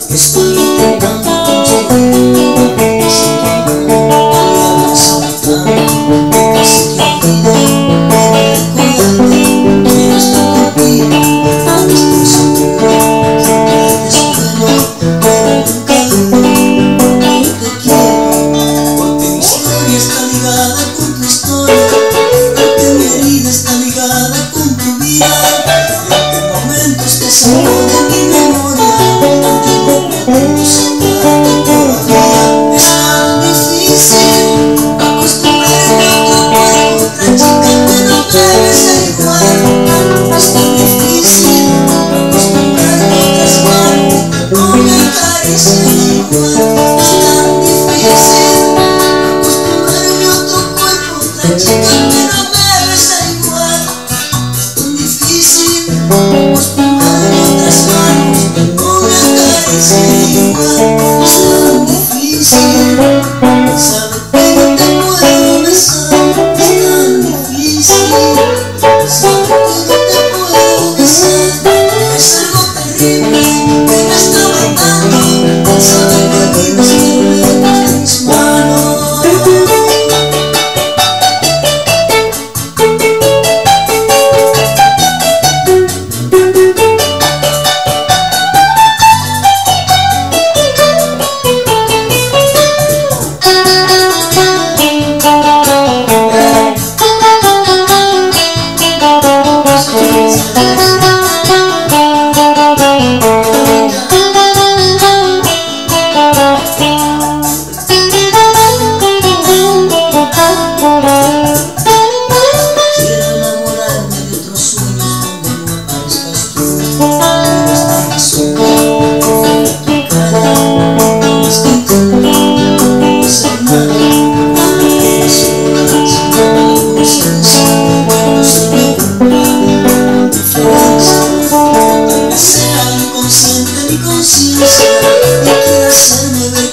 Estoy intentando conseguir sin tu amor. Voy a abrazar tanto que casi que olvido recordarte. Quiero estar contigo cuando estoy solo. Pero nunca dudo porque yo te quiero. Porque mi historia está ligada con tu historia. Porque mi herida está ligada con tu vida. Y aunque momentos que saco de mi memoria, contigo sacarte todavía. Es tan difícil acostumbrarme a otro cuerpo, otra chica que no debe ser igual. Es tan difícil acostumbrarme a otras manos que no me acarician igual. Es tan difícil acostumbrarme a otro cuerpo, otra chica que no debe ser igual. Es tan difícil acostumbrarme a otras manos que no me acarician igual. Es tan difícil saber que no te puedo besar. Es tan difícil saber que no te puedo besar. Es algo terrible que me está matando. Saber que vives muy lejos de mis manos. Quiero enamorarme de otros sueños donde no aparezcas tú. Quiero estar más sola, frente a tu cara. No es que tú no hacer nada. Quedas sola, sin algo se decide. No soy mi culpa, diferencia. O tal vez sea inconsciente mi conciencia y quiera hacerme ver